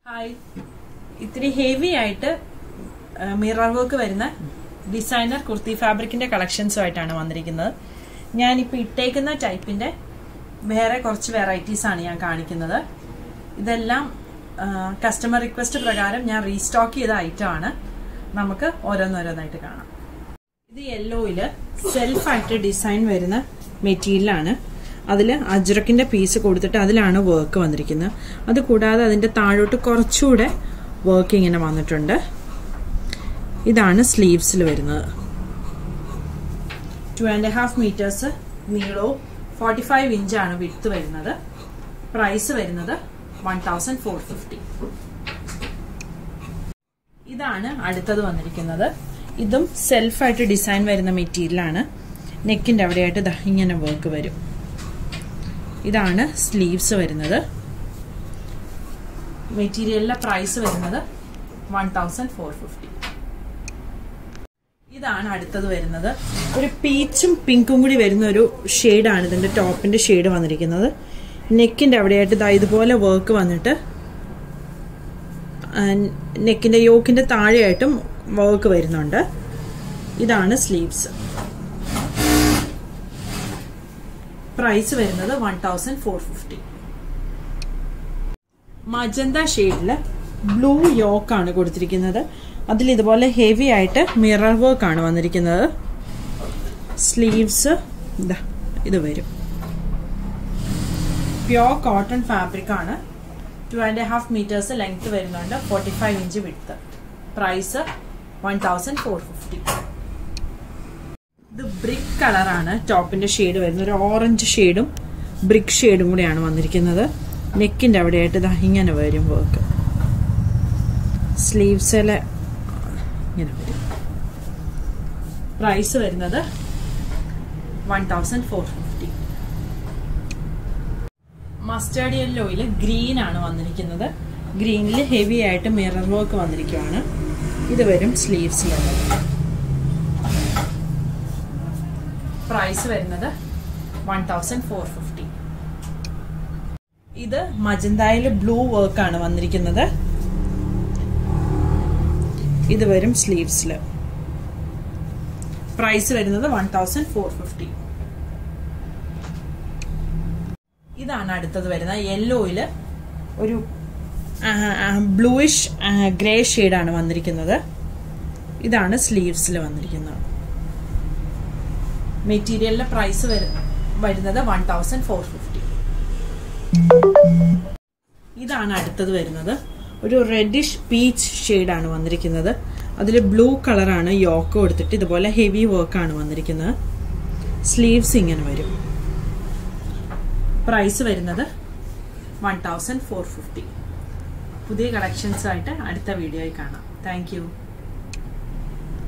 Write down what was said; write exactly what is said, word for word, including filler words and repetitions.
Hi, itri heavy aayittu mirror work varuna designer kurti fabric inde collections aayittaanu vandirikkunnathu. Njan ipo ittekkunna type inde vere korchu varieties aanu njan kaanikkunnathu. Idellam customer request prakaram njan restock cheyda item aanu. Namukku oronnoronnayitte kaanam. Idu yellow il self aayittu design varuna material aanu. അതിൽ അജ്രക്കിന്റെ piece കൊടുത്തിട്ട് അതിലാണ് work വന്നിരിക്കുന്നത്. അത് കൂടാതെ അതിന്റെ താഴോട്ട് കുറച്ചുകൂടെ work ഇങ്ങനെ വന്നിട്ടുണ്ട്. ഇതാണ് സ്ലീവ്സിൽ വരുന്നത്. two and a half meters നീളവും forty-five inch ആണ് വിഡ്ത്ത് വരുന്നത്. പ്രൈസ് വരുന്നത് one thousand four hundred fifty. ഇതാണ് അടുത്തത് വന്നിരിക്കുന്നത്. ഇതും സെൽഫ് ആയിട്ട് ഡിസൈൻ വരുന്ന മെറ്റീരിയൽ ആണ്. നെക്കിന്റെ അവിടെയായിട്ട് ദാ ഇങ്ങനെ വർക്ക് വരും. ഇതാണ് സ്ലീവ്സ് വരുന്നത്. മെറ്റീരിയലിന്റെ പ്രൈസ് വരുന്നത് one thousand four hundred fifty. ഇതാണ് അടുത്തത് വരുന്നത്. ഒരു പീച്ചും പിങ്കും കൂടി വരുന്ന ഒരു ഷെയ്ഡാണ് ഇതിന്റെ ടോപ്പിന്റെ ഷെയ്ഡ് വന്നിരിക്കുന്നത്. നെക്കിന്റെ അവിടെയായിട്ട് ഇതാ ഇതുപോലെ വർക്ക് വന്നിട്ട് നെക്കിന്റെ യോക്കിന്റെ താഴെയായിട്ടും വർക്ക് വരുന്നുണ്ട്. ഇതാണ് സ്ലീവ്സ്. പ്രൈസ് വരുന്നത് one thousand four hundred fifty. Magenta ഷെയ്ഡില് ബ്ലൂ യോക്ക് ആണ് കൊടുത്തിരിക്കുന്നത്. അതിൽ ഇതുപോലെ ഹെവി ആയിട്ട് മിറർ വർക്ക് ആണ് വന്നിരിക്കുന്നത്. സ്ലീവ്സ് ഇത് വരും. പ്യോർ കോട്ടൺ ഫാബ്രിക് ആണ്. Two and half metres length വരുന്നുണ്ട്. Forty five inch width. Price one thousand four hundred fifty. ഇത് ബ്രിക്ക് കളറാണ് ടോപ്പിന്റെ ഷെയ്ഡ് വരുന്നത്. ഒരു ഓറഞ്ച് ഷെയ്ഡും ബ്രിക്ക് ഷെയ്ഡും കൂടെയാണ് വന്നിരിക്കുന്നത്. നെക്കിന്റെ അവിടെയായിട്ട് ഇതാ ഇങ്ങനെ വരും വർക്ക്. സ്ലീവ്സിലെ ഇങ്ങനെ വരും. പ്രൈസ് വരുന്നത് one thousand four hundred fifty. Mustard യെല്ലോയിൽ ഗ്രീൻ ആണ് വന്നിരിക്കുന്നത്. ഗ്രീനിൽ ഹെവി ആയിട്ട് മിറർ വർക്ക് വന്നിരിക്കുകയാണ്. ഇത് വരും സ്ലീവ്സിലുള്ള. പ്രൈസ് വരുന്നത് one thousand four hundred fifty. ഇത് മജന്തയിൽ ബ്ലൂ വർക്ക് ആണ് വന്നിരിക്കുന്നത്. ഇത് വരും സ്ലീവ്സിൽ. പ്രൈസ് വരുന്നത് one thousand four hundred fifty. ഇതാണ് അടുത്തത് വരുന്നത്. യെല്ലോയിൽ ഒരു ബ്ലൂയിഷ് ഗ്രേ ഷെയ്ഡാണ് വന്നിരിക്കുന്നത്. ഇതാണ് സ്ലീവ്സിൽ വന്നിരിക്കുന്നത്. മെറ്റീരിയലിന്റെ പ്രൈസ് വരുന്നത് one thousand four hundred fifty. ഇതാണ് അടുത്തത് വരുന്നത്. ഒരു റെഡിഷ് പീച്ച് ഷെയ്ഡാണ് വന്നിരിക്കുന്നത്. അതിൽ ബ്ലൂ കളറാണ് യോക്ക് കൊടുത്തിട്ട് ഇതുപോലെ ഹെവി വർക്കാണ് വന്നിരിക്കുന്നത്. സ്ലീവ്സ് ഇങ്ങനെ വരും. പ്രൈസ് വരുന്നത് one thousand four hundred fifty. പുതിയ കളക്ഷൻസ് ആയിട്ട് അടുത്ത വീഡിയോയിൽ കാണാം. Thank U.